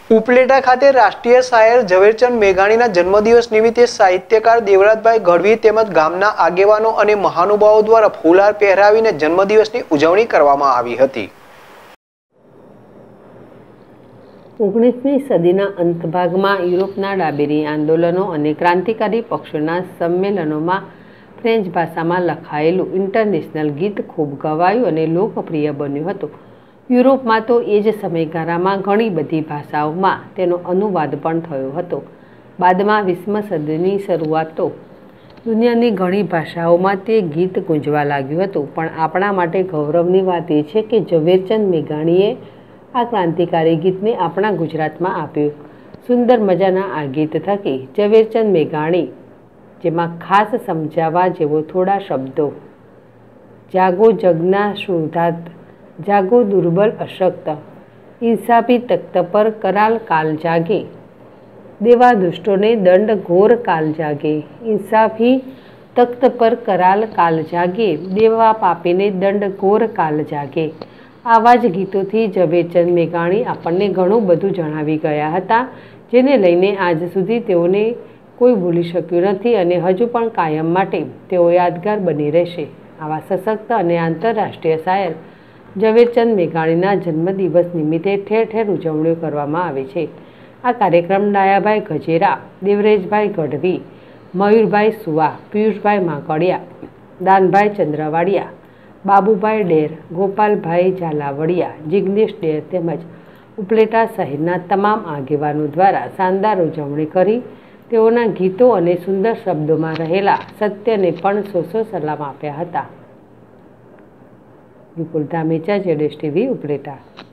ઉપલેટા ખાતે રાષ્ટ્રીય શાયર ઝવેરચંદ મેઘાણીના જન્મદિવસ નિમિત્તે સાહિત્યકાર દેવરાજભાઈ ગઢવી તેમજ ગામના આગેવાનો અને મહાનુભાવો દ્વારા ફૂલહાર પહેરાવીને જન્મદિવસની ઉજવણી કરવામાં આવી હતી। 19મી સદીના અંતભાગમાં યુરોપના ડાબેરી આંદોલનો અને ક્રાંતિકારી પક્ષોના સંમેલનોમાં ફ્રેન્ચ ભાષામાં લખાયેલું ઇન્ટરનેશનલ ગીત ખૂબ ગવાયું અને લોકપ્રિય બન્યું હતું। યુરોપમાં તો એ જ સમયગાળામાં ઘણી બધી ભાષાઓમાં તેનો અનુવાદ પણ થયો હતો। બાદમાં 20મી સદીની શરૂઆતો દુનિયાની ઘણી ભાષાઓમાં તે ગીત ગુંજવા લાગ્યું હતું। પણ આપણા માટે ગૌરવની વાત એ છે કે ઝવેરચંદ મેઘાણીએ આ ક્રાંતિકારી ગીતને આપણા ગુજરાતમાં આપ્યું। સુંદર મજાના આ ગીત થકી ઝવેરચંદ મેઘાણી, જેમાં ખાસ સમજાવવા જેવો થોડા શબ્દો: જાગો જગના શુદ્ધાત, જાગો દુર્બલ અશક્ત, ઇન્સાફી તખ્ત પર કરાલ કાલ જાગે, દેવા દુષ્ટોને દંડ ઘોર કાલ જાગે, ઇન્સાફી તખ્ત પર કરાલ કાલ જાગે, દેવા પાપીને દંડ ઘોર કાલ જાગે। આવા જ ગીતોથી ઝવેરચંદ મેઘાણી આપણને ઘણું બધું જણાવી ગયા હતા, જેને લઈને આજ સુધી તેઓને કોઈ ભૂલી શક્યું નથી અને હજુ પણ કાયમ માટે તેઓ યાદગાર બની રહેશે। આવા સશક્ત અને આંતરરાષ્ટ્રીય શાયર ઝવેરચંદ મેઘાણીના જન્મદિવસ નિમિત્તે ઠેર ઠેર ઉજવણીઓ કરવામાં આવે છે। આ કાર્યક્રમ ડાયાભાઈ ગજેરા, દેવરેજભાઈ ગઢવી, મયુરભાઈ સુવા, પિયુષભાઈ માંકડિયા, દાનભાઈ ચંદ્રવાડિયા, બાબુભાઈ ડેર, ગોપાલભાઈ ઝાલાવડિયા, જિગ્નેશ ડેર તેમજ ઉપલેટા શહેરના તમામ આગેવાનો દ્વારા શાનદાર ઉજવણી કરી તેઓના ગીતો અને સુંદર શબ્દોમાં રહેલા સત્યને પણ સો સલામ આપ્યા હતા। વિપુલ ધામેચા, ZSTV ઉપલેટા।